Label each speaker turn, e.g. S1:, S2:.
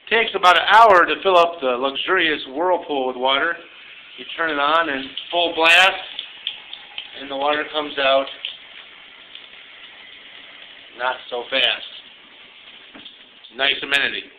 S1: Takes about an hour to fill up the luxurious whirlpool with water. You turn it on and full blast, and the water comes out not so fast. Nice amenity.